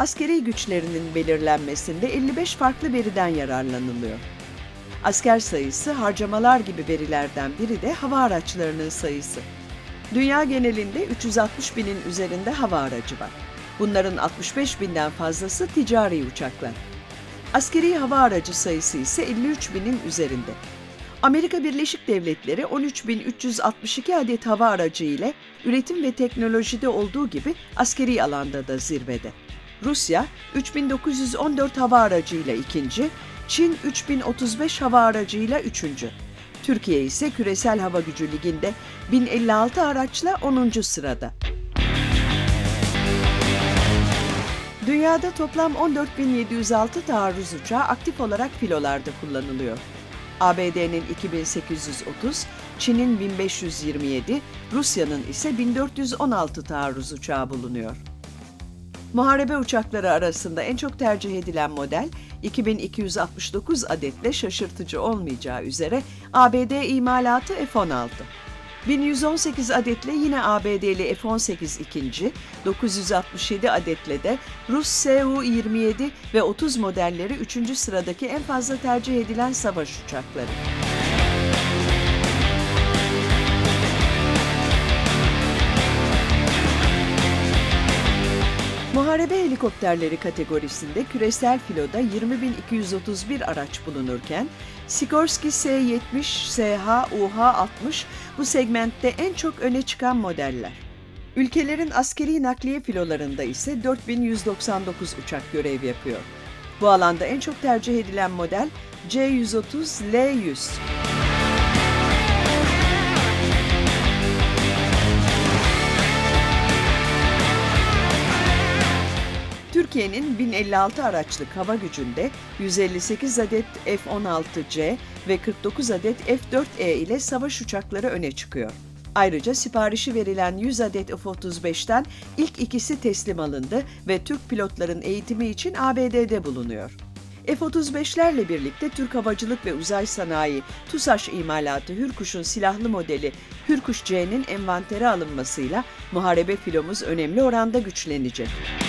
askeri güçlerinin belirlenmesinde 55 farklı veriden yararlanılıyor. Asker sayısı, harcamalar gibi verilerden biri de hava araçlarının sayısı. Dünya genelinde 360 binin üzerinde hava aracı var. Bunların 65 binden fazlası ticari uçaklar. Askeri hava aracı sayısı ise 53 binin üzerinde. Amerika Birleşik Devletleri 13.362 adet hava aracı ile üretim ve teknolojide olduğu gibi askeri alanda da zirvede. Rusya 3.914 hava aracıyla ikinci, Çin 3.035 hava aracıyla üçüncü. Türkiye ise Küresel Hava Gücü Ligi'nde 1056 araçla 10. sırada. Dünyada toplam 14.706 taarruz uçağı aktif olarak filolarda kullanılıyor. ABD'nin 2830, Çin'in 1527, Rusya'nın ise 1416 taarruz uçağı bulunuyor. Muharebe uçakları arasında en çok tercih edilen model, 2269 adetle şaşırtıcı olmayacağı üzere ABD imalatı F-16. 1118 adetle yine ABD'li F-18 ikinci, 967 adetle de Rus Su-27 ve 30 modelleri 3. sıradaki en fazla tercih edilen savaş uçakları. Muharebe helikopterleri kategorisinde küresel filoda 20.231 araç bulunurken, Sikorsky S-70, SH, UH-60 bu segmentte en çok öne çıkan modeller. Ülkelerin askeri nakliye filolarında ise 4199 uçak görev yapıyor. Bu alanda en çok tercih edilen model C-130L-100. Türkiye'nin 1056 araçlık hava gücünde 158 adet F-16C ve 49 adet F-4E ile savaş uçakları öne çıkıyor. Ayrıca siparişi verilen 100 adet F-35'ten ilk ikisi teslim alındı ve Türk pilotların eğitimi için ABD'de bulunuyor. F-35'lerle birlikte Türk Havacılık ve Uzay Sanayi TUSAŞ imalatı Hürkuş'un silahlı modeli Hürkuş C'nin envantere alınmasıyla muharebe filomuz önemli oranda güçlenecek.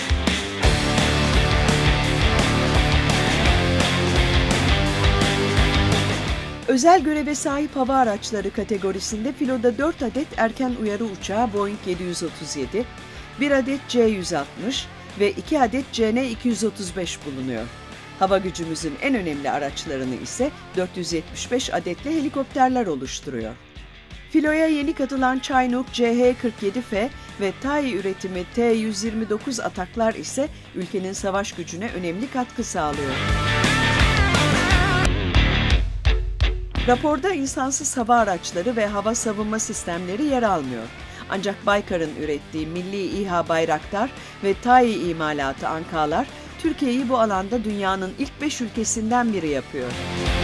Özel göreve sahip hava araçları kategorisinde filoda 4 adet erken uyarı uçağı Boeing 737, 1 adet C-160 ve 2 adet CN-235 bulunuyor. Hava gücümüzün en önemli araçlarını ise 475 adetli helikopterler oluşturuyor. Filoya yeni katılan Chinook CH-47F ve TAI üretimi T-129 Ataklar ise ülkenin savaş gücüne önemli katkı sağlıyor. Raporda insansız hava araçları ve hava savunma sistemleri yer almıyor. Ancak Baykar'ın ürettiği Milli İHA Bayraktar ve TAI imalatı Ankalar, Türkiye'yi bu alanda dünyanın ilk 5 ülkesinden biri yapıyor.